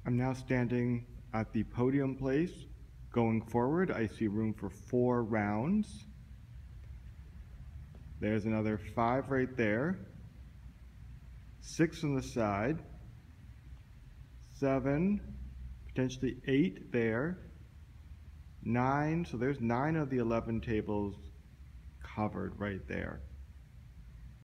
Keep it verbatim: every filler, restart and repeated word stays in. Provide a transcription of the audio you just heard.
I'm now standing at the podium place. Going forward, I see room for four rounds. There's another five right there. Six on the side. Seven, potentially eight there. Nine, so there's nine of the eleven tables covered right there.